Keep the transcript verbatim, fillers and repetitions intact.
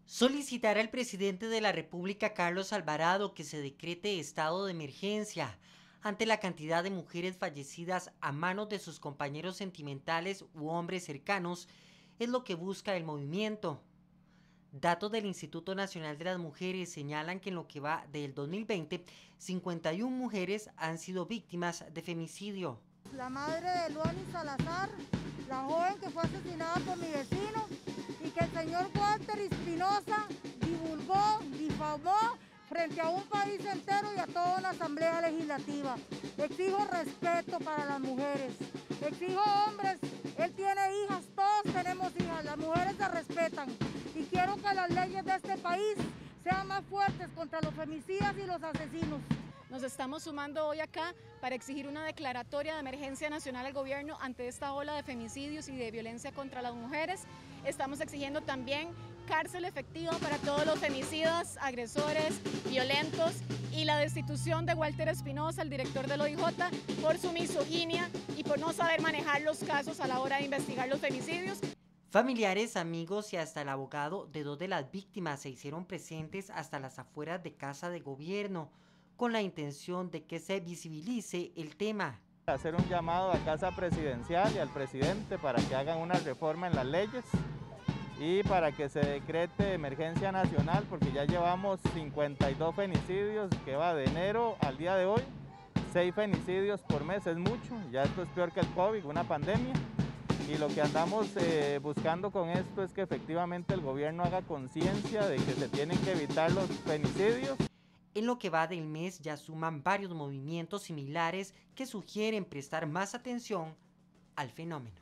Solicitar al presidente de la República, Carlos Alvarado, que se decrete estado de emergencia ante la cantidad de mujeres fallecidas a manos de sus compañeros sentimentales u hombres cercanos es lo que busca el movimiento. Datos del Instituto Nacional de las Mujeres señalan que en lo que va del dos mil veinte, cincuenta y una mujeres han sido víctimas de femicidio. La madre de Luani Salazar, la joven que fue asesinada por mi vecino, y que el señor Walter Espinosa divulgó, difamó frente a un país entero y a toda una asamblea legislativa. Exijo respeto para las mujeres, exijo hombres, él tiene hijas, todos tenemos hijas, las mujeres se respetan y quiero que las leyes de este país sean más fuertes contra los femicidas y los asesinos. Nos estamos sumando hoy acá para exigir una declaratoria de emergencia nacional al gobierno ante esta ola de femicidios y de violencia contra las mujeres. Estamos exigiendo también cárcel efectiva para todos los femicidas, agresores, violentos y la destitución de Walter Espinosa, el director del O I J, por su misoginia y por no saber manejar los casos a la hora de investigar los femicidios. Familiares, amigos y hasta el abogado de dos de las víctimas se hicieron presentes hasta las afueras de Casa de Gobierno, con la intención de que se visibilice el tema. Hacer un llamado a Casa Presidencial y al presidente para que hagan una reforma en las leyes y para que se decrete emergencia nacional, porque ya llevamos cincuenta y dos femicidios, que va de enero al día de hoy, seis femicidios por mes, es mucho, ya esto es peor que el COVID, una pandemia. Y lo que andamos eh, buscando con esto es que efectivamente el gobierno haga conciencia de que se tienen que evitar los femicidios. En lo que va del mes ya suman varios movimientos similares que sugieren prestar más atención al fenómeno.